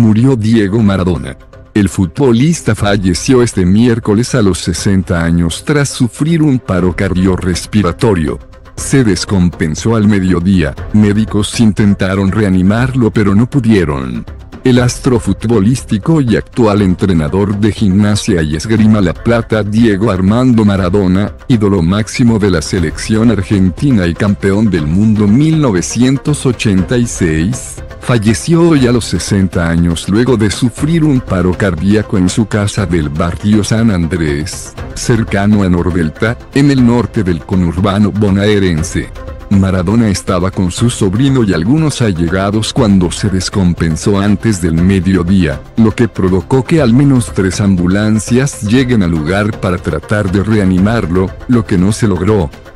Murió Diego Maradona. El futbolista falleció este miércoles a los 60 años tras sufrir un paro cardiorrespiratorio. Se descompensó al mediodía, médicos intentaron reanimarlo pero no pudieron. El astro futbolístico y actual entrenador de Gimnasia y Esgrima La Plata Diego Armando Maradona, ídolo máximo de la selección argentina y campeón del mundo 1986, falleció hoy a los 60 años luego de sufrir un paro cardíaco en su casa del barrio San Andrés, cercano a Nordelta, en el norte del conurbano bonaerense. Maradona estaba con su sobrino y algunos allegados cuando se descompensó antes del mediodía, lo que provocó que al menos 3 ambulancias lleguen al lugar para tratar de reanimarlo, lo que no se logró.